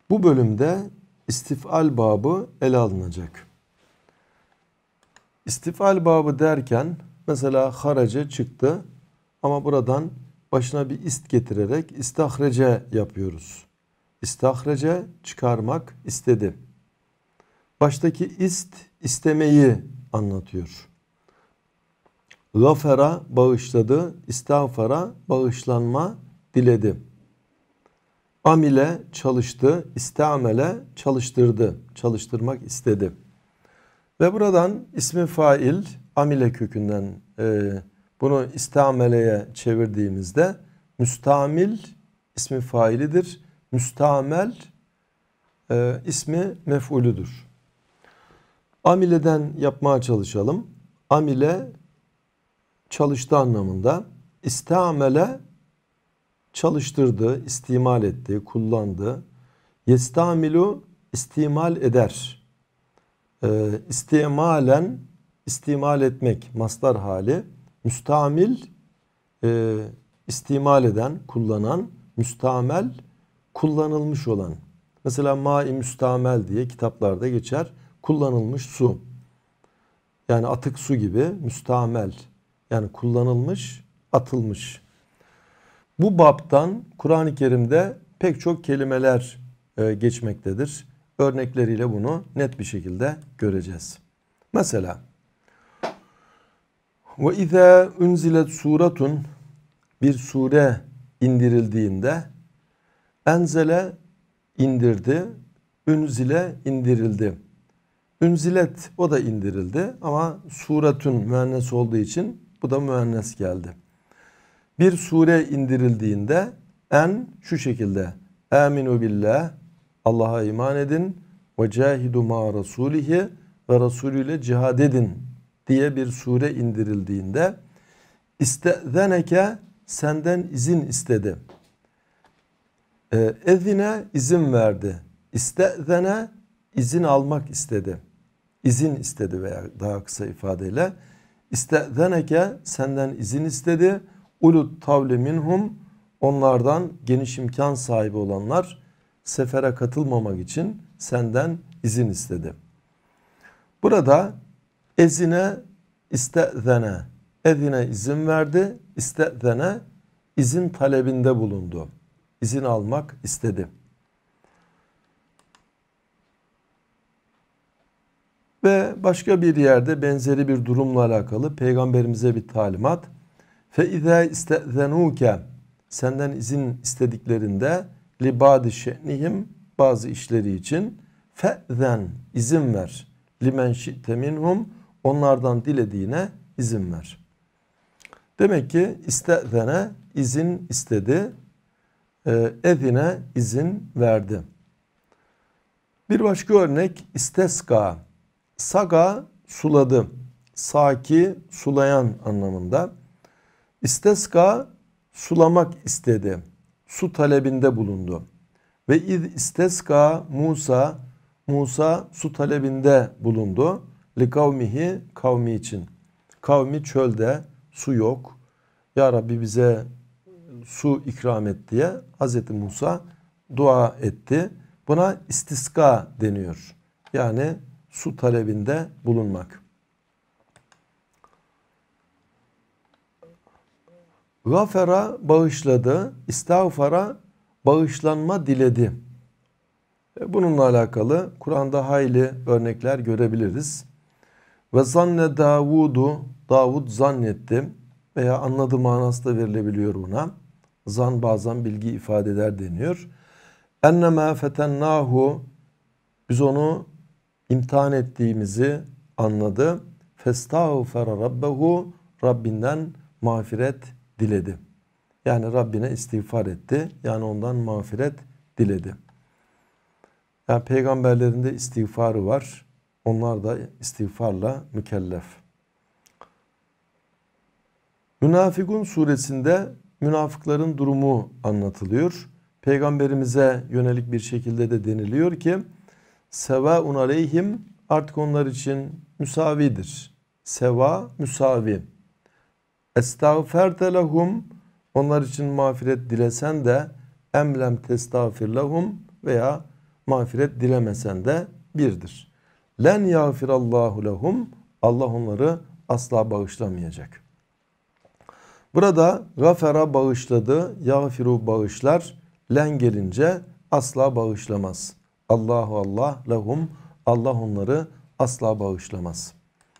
Bu bölümde istifal babı ele alınacak. İstifal babı derken mesela harace çıktı ama buradan başına bir ist getirerek istahrece yapıyoruz. İstahrece çıkarmak istedi. Baştaki ist istemeyi anlatıyor. Gafera bağışladı, istağfara bağışlanma diledi. Amile çalıştı, istamele çalıştırdı, çalıştırmak istedi. Ve buradan ismi fail amile kökünden bunu istameleye çevirdiğimizde müstamil ismi failidir. Müstamel ismi mef'ulüdür. Amileden yapmaya çalışalım. Amile çalıştı anlamında. İstamele çalıştırdı, istimal etti, kullandı. Yestamilu istimal eder. İstimalen istimal etmek mastar hali. Müstamil istimal eden, kullanan. Müstamel kullanılmış olan. Mesela mai müstamel diye kitaplarda geçer. Kullanılmış su. Yani atık su gibi müstamel. Yani kullanılmış, atılmış. Bu baptan Kur'an-ı Kerim'de pek çok kelimeler geçmektedir. Örnekleriyle bunu net bir şekilde göreceğiz. Mesela ve izâ unzilet suratun bir sure indirildiğinde enzele indirdi, unzile indirildi. Unzilet o da indirildi ama suratun müennes olduğu için bu da müennes geldi. Bir sure indirildiğinde en şu şekilde aminu billah Allah'a iman edin ve cahidu ma rasulihi ve Resulüyle cihad edin diye bir sure indirildiğinde istezeneke senden izin istedi. Ezine izin verdi. İstezene izin almak istedi. İzin istedi veya daha kısa ifadeyle istezeneke senden izin istedi. Ulut tavli minhum onlardan geniş imkan sahibi olanlar sefere katılmamak için senden izin istedi. Burada ezine istezene ezine izin verdi. İstezene izin talebinde bulundu. İzin almak istedi. Ve başka bir yerde benzeri bir durumla alakalı Peygamberimize bir talimat. فَاِذَا اِسْتَذَنُوكَ senden izin istediklerinde libadi şe'nihim bazı işleri için fe'zen izin ver. Limen şi'te minhum onlardan dilediğine izin ver. Demek ki istezene izin istedi. Ezine izin verdi. Bir başka örnek isteska. Saga suladı. Saki sulayan anlamında. İsteska sulamak istedi. Su talebinde bulundu. Ve iz isteska Musa su talebinde bulundu. Li kavmihi kavmi için. Kavmi çölde su yok. Ya Rabbi bize su ikram et diye Hazreti Musa dua etti. Buna istiska deniyor. Yani su talebinde bulunmak. Gafera bağışladı, istağfara bağışlanma diledi. Bununla alakalı Kur'an'da hayli örnekler görebiliriz. Ve zanne Davud zannetti veya anladı manası da verilebiliyor buna. Zan bazen bilgi ifade eder deniyor. Ennemâ fetennâhu biz onu imtihan ettiğimizi anladı. Festağfara rabbehu Rabbinden mağfiret diledi. Yani Rabbine istiğfar etti. Yani ondan mağfiret diledi. Yani peygamberlerin de istiğfarı var. Onlar da istiğfarla mükellef. Münafıkun suresinde münafıkların durumu anlatılıyor. Peygamberimize yönelik bir şekilde de deniliyor ki sevaun aleyhim artık onlar için müsavidir. Seva müsavi. Estağferte lehum onlar için mağfiret dilesen de emlem testağfir lehum veya mağfiret dilemesen de birdir. Len yağfirallahu lehum. Allah onları asla bağışlamayacak. Burada gafera bağışladı, yağfiru bağışlar, len gelince asla bağışlamaz. Allahu Allah lehum. Allah onları asla bağışlamaz.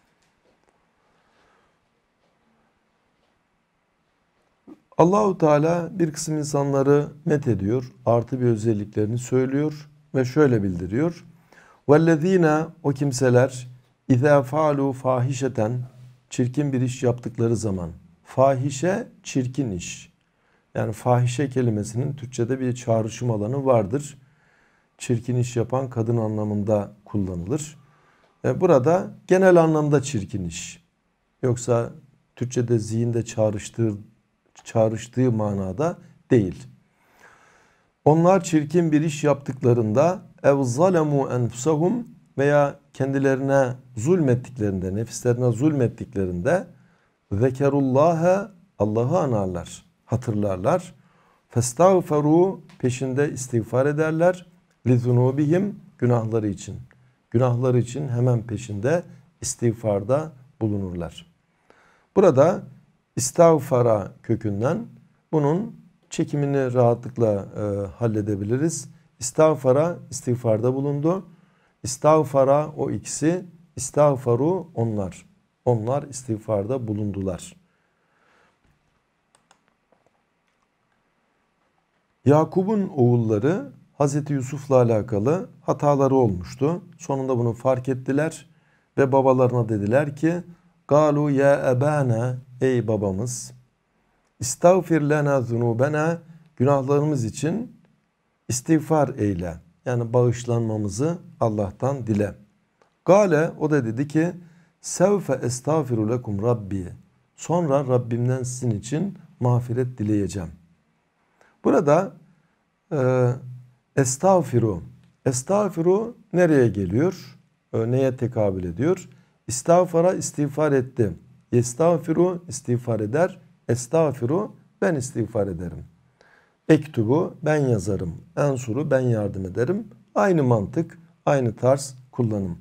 Allahu Teala bir kısım insanları met ediyor, artı bir özelliklerini söylüyor ve şöyle bildiriyor. Vellezine, o kimseler izâ fâlû fâhişeten, çirkin bir iş yaptıkları zaman, fahişe çirkin iş. Yani fahişe kelimesinin Türkçe'de bir çağrışım alanı vardır. Çirkin iş yapan kadın anlamında kullanılır. Burada genel anlamda çirkin iş. Yoksa Türkçe'de zihinde çağrıştığı manada değil. Onlar çirkin bir iş yaptıklarında ev zalemu enfusahum, veya kendilerine zulmettiklerinde, nefislerine zulmettiklerinde zekerullâhe, Allah'ı anarlar, hatırlarlar. Festağferu, peşinde istiğfar ederler. Lizunubihim, günahları için. Günahları için hemen peşinde istiğfarda bulunurlar. Burada istağfara kökünden bunun çekimini rahatlıkla halledebiliriz. İstağfara, istiğfarda bulundu. İstağfara o ikisi, istağfaru onlar. Onlar istiğfarda bulundular. Yakub'un oğulları Hazreti Yusuf'la alakalı hataları olmuştu. Sonunda bunu fark ettiler ve babalarına dediler ki Galu ya ebana, ey babamız, İstağfir lena zunubena, günahlarımız için istiğfar eyle. Yani bağışlanmamızı Allah'tan dile. Gale, o da dedi ki sevfe estağfiru lekum rabbi, sonra Rabbimden sizin için mağfiret dileyeceğim. Burada estağfiru nereye geliyor? Neye tekabül ediyor? İstağfara, istiğfar etti. Yestağfiru, istiğfar eder. Estağfiru, ben istiğfar ederim. Ektubu, ben yazarım. Ensuru, ben yardım ederim. Aynı mantık, aynı tarz kullanım.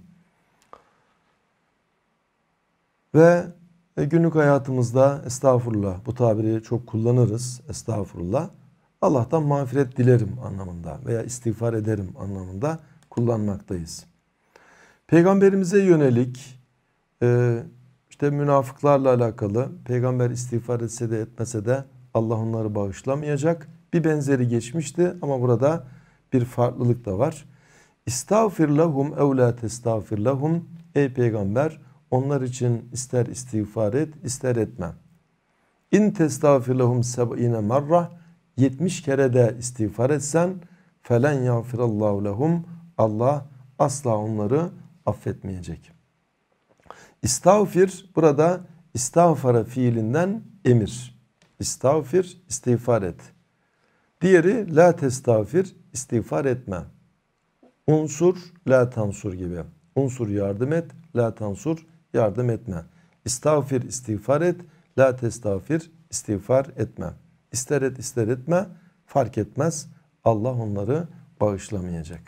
Ve günlük hayatımızda estağfurullah, bu tabiri çok kullanırız. Estağfurullah. Allah'tan mağfiret dilerim anlamında veya istiğfar ederim anlamında kullanmaktayız. Peygamberimize yönelik işte münafıklarla alakalı, peygamber istiğfar etse de etmese de Allah onları bağışlamayacak. Bir benzeri geçmişti ama burada bir farklılık da var. İstağfir lehum ev la testağfir lehum, ey peygamber onlar için ister istiğfar et ister etme. İn testağfir lehum seb'ine marrah, 70 kere de istiğfar etsen felen yağfirallahu lehum, Allah asla onları affetmeyecek. İstağfir burada istağfara fiilinden emir. İstağfir, istiğfar et. Diğeri la testağfir, istiğfar etme. Unsur, la tansur gibi. Unsur yardım et, la tansur yardım etme. İstağfir, istiğfar et, la testağfir, istiğfar etme. İster et, ister etme, fark etmez. Allah onları bağışlamayacak.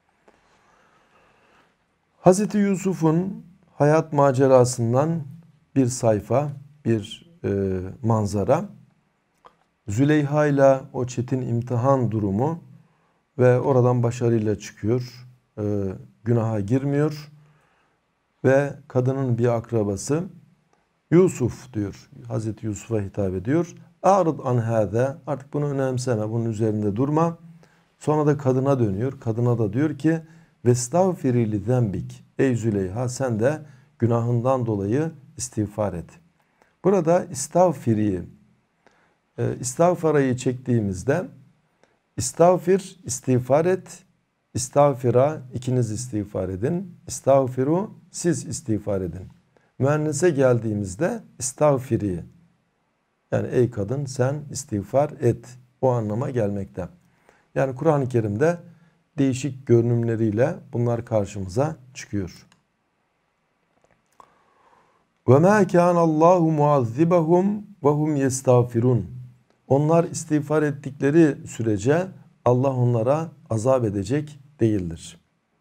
Hazreti Yusuf'un hayat macerasından bir sayfa, bir manzara. Züleyha ile o çetin imtihan durumu ve oradan başarıyla çıkıyor. Günaha girmiyor. Ve kadının bir akrabası Yusuf diyor. Hazreti Yusuf'a hitap ediyor. A'rid an hâze, artık bunu önemseme, bunun üzerinde durma. Sonra da kadına dönüyor. Kadına da diyor ki vestağfiri li zembik, ey Züleyha sen de günahından dolayı istiğfar et. Burada istağfarayı çektiğimizde istağfir, istiğfar et, istağfira, ikiniz istiğfar edin, istağfiru, siz istiğfar edin. Müennese geldiğimizde istağfiri, yani ey kadın sen istiğfar et, o anlama gelmekte. Yani Kur'an-ı Kerim'de değişik görünümleriyle bunlar karşımıza çıkıyor. وَمَا كَانَ اللّٰهُ مُعَذِّبَهُمْ وَهُمْ يَسْتَغْفِرُونَ. Onlar istiğfar ettikleri sürece Allah onlara azap edecek değildir.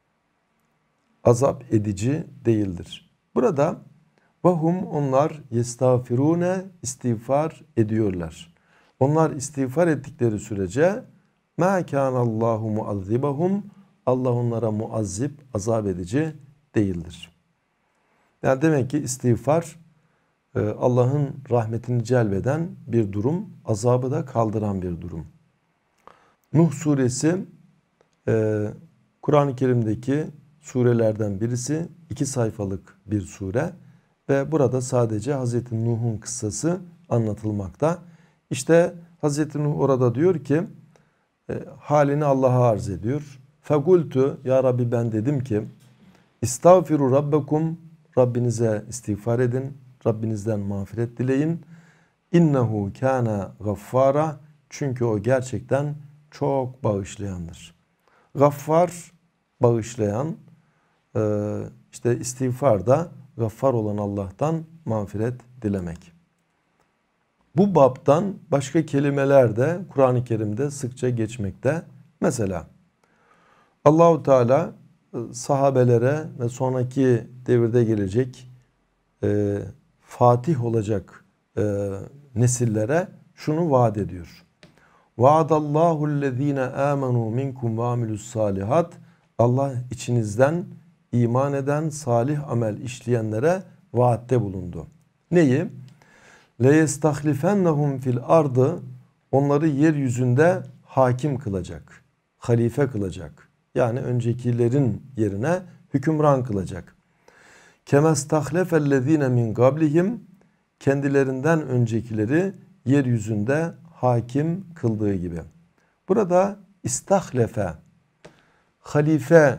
Azap edici değildir. Burada vahum onlar yestağfirune istiğfar ediyorlar. Onlar istiğfar ettikleri sürece mâ kânallâhu muazzibahum Allah onlara muazzip, azap edici değildir. Yani demek ki istiğfar Allah'ın rahmetini celbeden bir durum, azabı da kaldıran bir durum. Nuh suresi Kur'an-ı Kerim'deki surelerden birisi, 2 sayfalık bir sure ve burada sadece Hazreti Nuh'un kıssası anlatılmakta. İşte Hazreti Nuh orada diyor ki halini Allah'a arz ediyor. Fegultu ya Rabbi ben dedim ki İstağfiru rabbekum Rabbinize istiğfar edin. Rabbinizden mağfiret dileyin. İnnehu kana gaffara çünkü o gerçekten çok bağışlayandır. Gaffar bağışlayan, işte istiğfar da gaffar olan Allah'tan mağfiret dilemek. Bu babtan başka kelimeler de Kur'an-ı Kerim'de sıkça geçmekte. Mesela Allahu Teala sahabelere ve sonraki devirde gelecek fatih olacak nesillere şunu vaat ediyor. Vaadallahu'llezine amenu minkum ve amilus salihat. Allah içinizden iman eden, salih amel işleyenlere vaatte bulundu. Neyi? Le yestahlifennahum fil ardı. Onları yeryüzünde hakim kılacak. Halife kılacak. Yani öncekilerin yerine hükümran kılacak. Kemestahlefellezine min qablihim. Kendilerinden öncekileri yeryüzünde hakim kıldığı gibi. Burada istahlefe, halife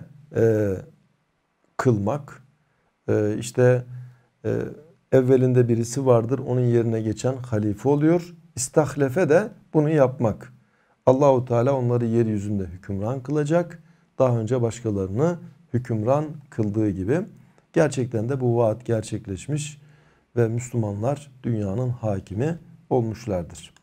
kılmak, işte evvelinde birisi vardır, onun yerine geçen halife oluyor. İstahlefe de bunu yapmak. Allahu Teala onları yeryüzünde hükümran kılacak. Daha önce başkalarını hükümran kıldığı gibi. Gerçekten de bu vaat gerçekleşmiş ve Müslümanlar dünyanın hakimi olmuşlardır.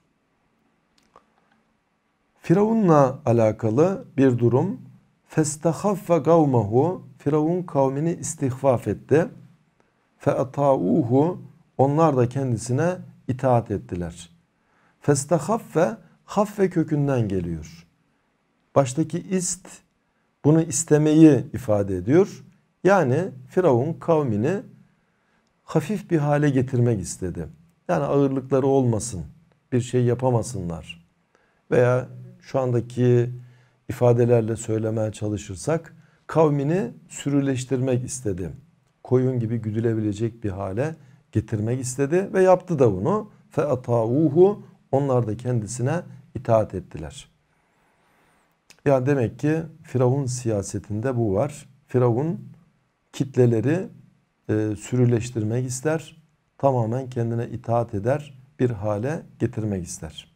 Firavun'la alakalı bir durum. Festahaffe kavmehu. Firavun kavmini istihfaf etti. Fe'ata'uhu. Onlar da kendisine itaat ettiler. Festahaffe haffe kökünden geliyor. Baştaki ist bunu istemeyi ifade ediyor. Yani Firavun kavmini hafif bir hale getirmek istedi. Yani ağırlıkları olmasın, bir şey yapamasınlar. Veya şu andaki ifadelerle söylemeye çalışırsak kavmini sürüleştirmek istedi. Koyun gibi güdülebilecek bir hale getirmek istedi ve yaptı da bunu. Fe'ata'uhu. Onlar da kendisine itaat ettiler. Yani demek ki Firavun siyasetinde bu var. Firavun kitleleri sürüleştirmek ister. Tamamen kendine itaat eder bir hale getirmek ister.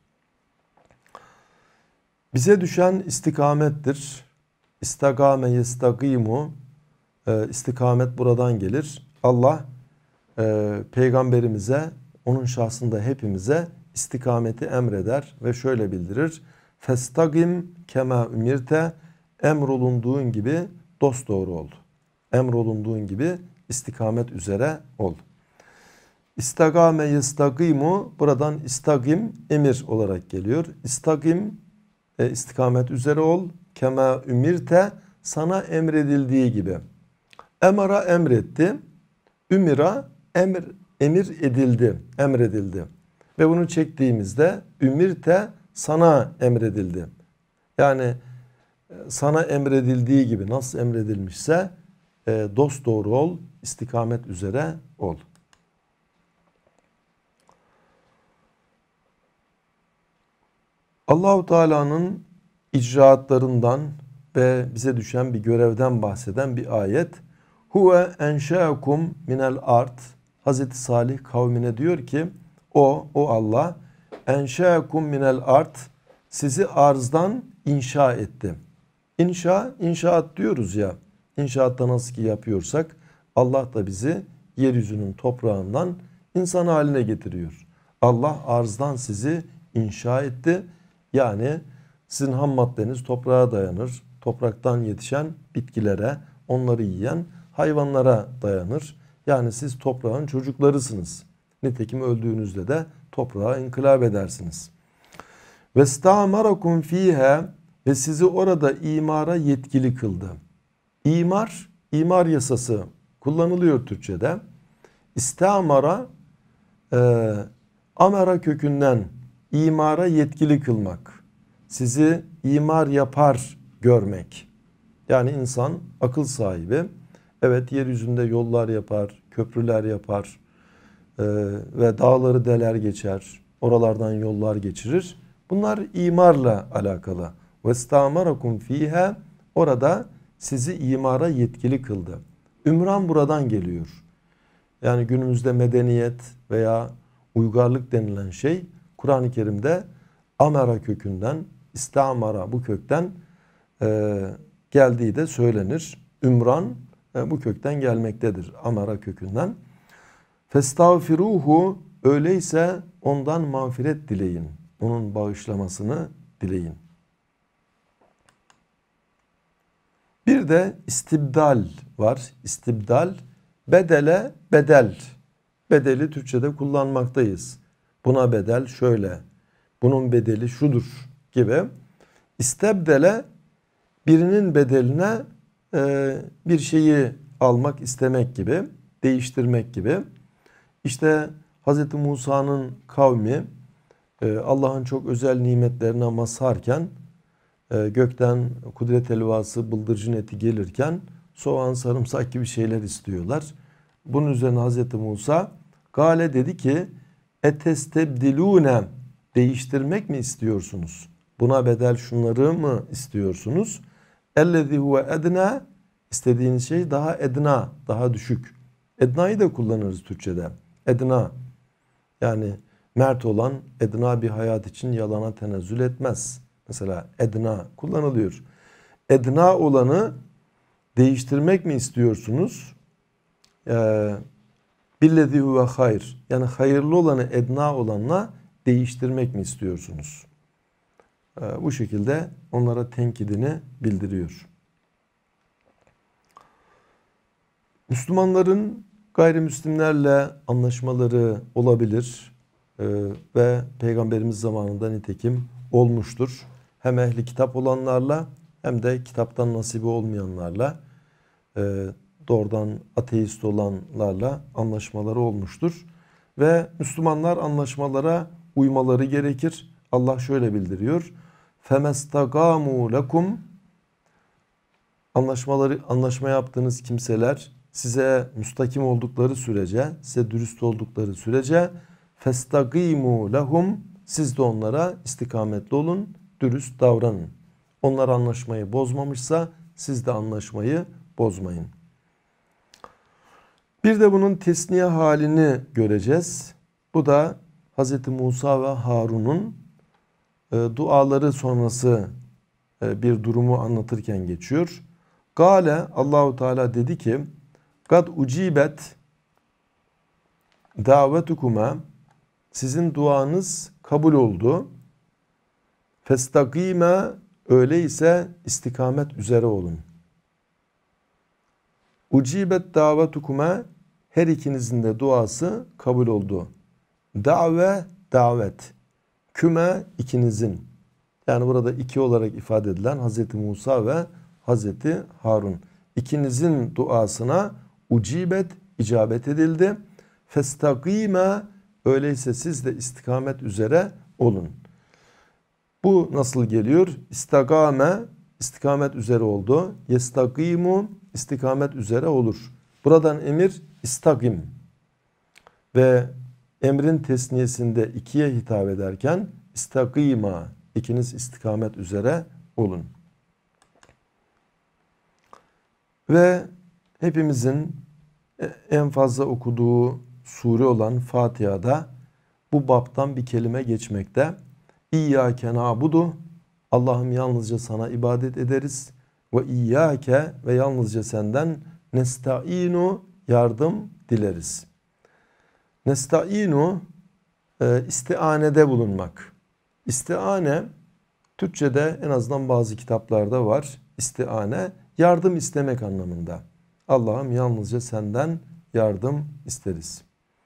Bize düşen istikamettir. İstakame yestakimu. İstikamet buradan gelir. Allah peygamberimize, onun şahsında hepimize istikameti emreder ve şöyle bildirir. Festagim kema ümirte. Emrolunduğun gibi dosdoğru ol. Emrolunduğun gibi istikamet üzere ol. İstagame yestakimu buradan istagim emir olarak geliyor. İstagim istikamet üzere ol. Kema ümirte sana emredildiği gibi. Emara emretti. Ümira emir edildi. Emredildi. Ve bunu çektiğimizde ümirte sana emredildi. Yani sana emredildiği gibi nasıl emredilmişse dosdoğru ol, istikamet üzere ol. Allahu Teala'nın icraatlarından ve bize düşen bir görevden bahseden bir ayet. Huve enşa'akum minel ard. Hazreti Salih kavmine diyor ki o Allah enşa'akum minel ard sizi arzdan inşa etti. İnşaat diyoruz ya. İnşaatta nasıl ki yapıyorsak Allah da bizi yeryüzünün toprağından insan haline getiriyor. Allah arzdan sizi inşa etti. Yani sizin ham maddeniz toprağa dayanır. topraktan yetişen bitkilere, onları yiyen hayvanlara dayanır. Yani siz toprağın çocuklarısınız. Nitekim öldüğünüzde de toprağa inkılap edersiniz. وَاسْتَعْمَرَكُمْ ف۪يهَا ve sizi orada imara yetkili kıldı. İmar yasası kullanılıyor Türkçe'de. İstamara, amara kökünden imara yetkili kılmak. Sizi imar yapar görmek. Yani insan akıl sahibi. Evet, yeryüzünde yollar yapar, köprüler yapar ve dağları deler geçer. Oralardan yollar geçirir. Bunlar imarla alakalı. وَاسْتَعْمَرَكُمْ ف۪يهَا orada sizi imara yetkili kıldı. Ümran buradan geliyor. Yani günümüzde medeniyet veya uygarlık denilen şey Kur'an-ı Kerim'de amara kökünden, istamara bu kökten geldiği de söylenir. Ümran bu kökten gelmektedir. Amara kökünden. Festağfiruhu öyleyse ondan mağfiret dileyin. Onun bağışlamasını dileyin. Bir de istibdal var. İstibdal, bedele bedel. Bedeli Türkçe'de kullanmaktayız. Buna bedel şöyle, bunun bedeli şudur gibi. İstebdele, birinin bedeline bir şeyi almak istemek gibi, değiştirmek gibi. İşte Hz. Musa'nın kavmi Allah'ın çok özel nimetlerine mazharken gökten kudret helvası, bıldırcın eti gelirken soğan, sarımsak gibi şeyler istiyorlar. Bunun üzerine Hz. Musa Gale dedi ki etestebdilune, değiştirmek mi istiyorsunuz? Buna bedel şunları mı istiyorsunuz? Ellezî huve edna, istediğiniz şey daha edna, daha düşük. Edna'yı da kullanırız Türkçe'de. Edna, yani mert olan edna bir hayat için yalana tenezzül etmez. Mesela edna kullanılıyor. Edna olanı değiştirmek mi istiyorsunuz? Billezî huve hayr, yani hayırlı olanı edna olanla değiştirmek mi istiyorsunuz? Bu şekilde onlara tenkidini bildiriyor. Müslümanların gayrimüslimlerle anlaşmaları olabilir ve Peygamberimiz zamanında nitekim olmuştur. Hem ehli kitap olanlarla hem de kitaptan nasibi olmayanlarla, doğrudan ateist olanlarla anlaşmaları olmuştur. Ve Müslümanlar anlaşmalara uymaları gerekir. Allah şöyle bildiriyor. فَمَسْتَقَامُوا لَكُمْ anlaşma yaptığınız kimseler size müstakim oldukları sürece, size dürüst oldukları sürece فَاسْتَقِيمُوا لَهُمْ siz de onlara istikametli olun, dürüst davranın. Onlar anlaşmayı bozmamışsa siz de anlaşmayı bozmayın. Bir de bunun tesniye halini göreceğiz. Bu da Hz. Musa ve Harun'un duaları sonrası bir durumu anlatırken geçiyor. Gale, Allahu Teala dedi ki kad ucibet davetukuma, sizin duanız kabul oldu. Festakime, öyleyse istikamet üzere olun. Ucibet davetukuma, her ikinizin de duası kabul oldu. Da've, davet. Küme, ikinizin. Yani burada iki olarak ifade edilen Hz. Musa ve Hz. Harun. İkinizin duasına ucibet, icabet edildi. Festakime, öyleyse siz de istikamet üzere olun. Bu nasıl geliyor? İstakame, istikamet üzere oldu. Yestakimu, istikamet üzere olur. Buradan emir istakim. Ve emrin tesniyesinde ikiye hitap ederken istakima, ikiniz istikamet üzere olun. Ve hepimizin en fazla okuduğu sure olan Fatiha'da bu baptan bir kelime geçmekte. İyyâke na'budu, Allah'ım yalnızca sana ibadet ederiz. Ve iyyâke, ve yalnızca senden nesta'inu, yardım dileriz. Nesta'inu, istianede bulunmak. İstiane, Türkçe'de en azından bazı kitaplarda var. istiane yardım istemek anlamında. Allah'ım yalnızca senden yardım isteriz.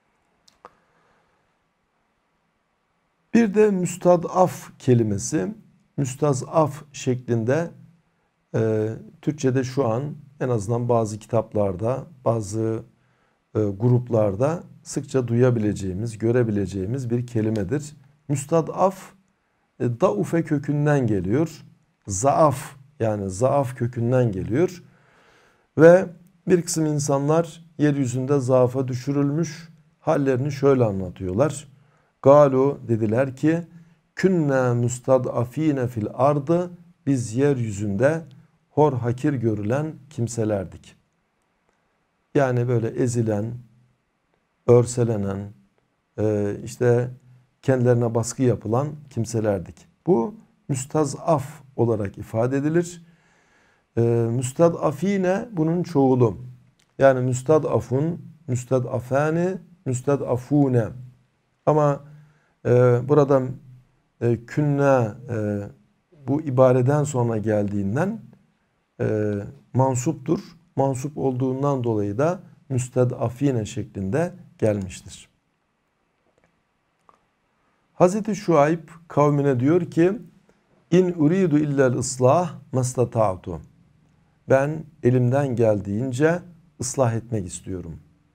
Bir de müstadaf kelimesi. Müstazaf şeklinde Türkçe'de şu an en azından bazı kitaplarda, bazı gruplarda sıkça duyabileceğimiz, görebileceğimiz bir kelimedir. Müstadaf daufe kökünden geliyor. Zaaf, yani zaaf kökünden geliyor. Ve bir kısım insanlar yeryüzünde zaafa düşürülmüş hallerini şöyle anlatıyorlar. Galu, dediler ki, künne müstadafine fil ardı, biz yeryüzünde hor hakir görülen kimselerdik. Yani böyle ezilen, örselenen, işte kendilerine baskı yapılan kimselerdik. Bu müstazaf olarak ifade edilir. Müstadafine bunun çoğulu. Yani müstadafun, müstadafani, müstadafune. Ama burada künne bu ibareden sonra geldiğinden mansuptur. Mansup olduğundan dolayı da müstedafine şeklinde gelmiştir. Hazreti Şuayb kavmine diyor ki, İn uridu illel ıslah mastata'tu. Ben elimden geldiğince ıslah etmek istiyorum.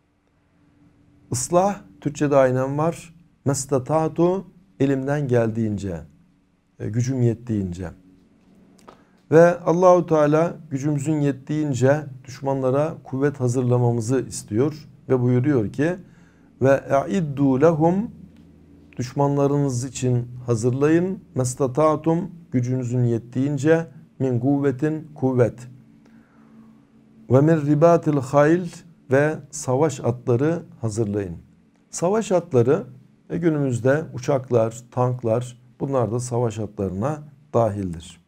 Islah Türkçe'de aynen var. Mastata'tu, elimden geldiğince, gücüm yettiğince. Ve Allahu Teala gücümüzün yettiğince düşmanlara kuvvet hazırlamamızı istiyor ve buyuruyor ki ve e'iddu lehum, düşmanlarınız için hazırlayın, mestata'tum, gücünüzün yettiğince, min kuvvetin, kuvvet, ve min ribatil hayl, ve savaş atları hazırlayın. Savaş atları günümüzde uçaklar, tanklar, bunlar da savaş atlarına dahildir.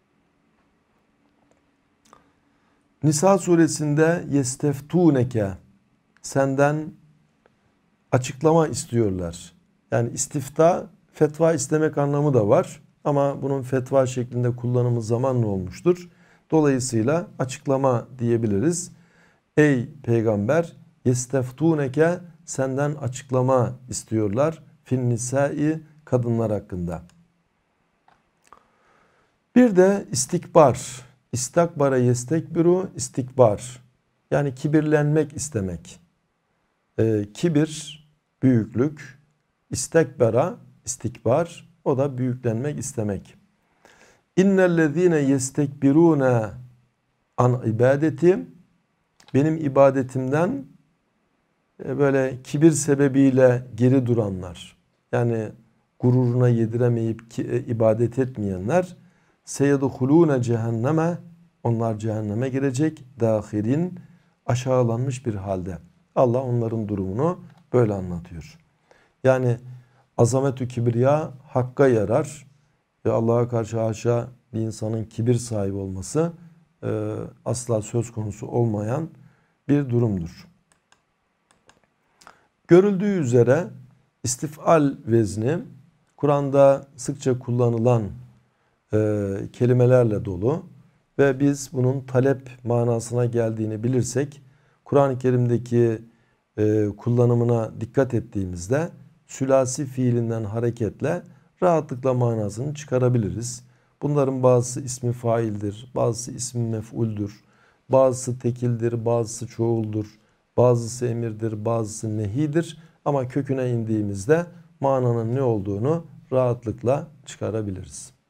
Nisa suresinde yesteftuneke, senden açıklama istiyorlar. Yani istifta, fetva istemek anlamı da var. Ama bunun fetva şeklinde kullanımı zamanla olmuştur. Dolayısıyla açıklama diyebiliriz. Ey peygamber, yesteftuneke, senden açıklama istiyorlar. Fin nisai, kadınlar hakkında. Bir de istikbar. İstakbara yestekbiru, istikbar. Yani kibirlenmek istemek. Kibir, büyüklük. İstekbara, istikbar. O da büyüklenmek istemek. İnnellezîne yestekbirûne an ibadeti, benim ibadetimden böyle kibir sebebiyle geri duranlar. Yani gururuna yediremeyip ibadet etmeyenler, seyedhulûne cehenneme, onlar cehenneme girecek, dâhirin, aşağılanmış bir halde. Allah onların durumunu böyle anlatıyor. Yani azametü kibriya hakka yarar ve Allah'a karşı haşa bir insanın kibir sahibi olması asla söz konusu olmayan bir durumdur. Görüldüğü üzere istifal vezni Kur'an'da sıkça kullanılan kelimelerle dolu ve biz bunun talep manasına geldiğini bilirsek Kur'an-ı Kerim'deki kullanımına dikkat ettiğimizde sülasi fiilinden hareketle rahatlıkla manasını çıkarabiliriz. Bunların bazısı ismi faildir, bazısı ismi mef'uldür, bazısı tekildir, bazısı çoğuldur, bazısı emirdir, bazısı nehidir. Ama köküne indiğimizde mananın ne olduğunu rahatlıkla çıkarabiliriz.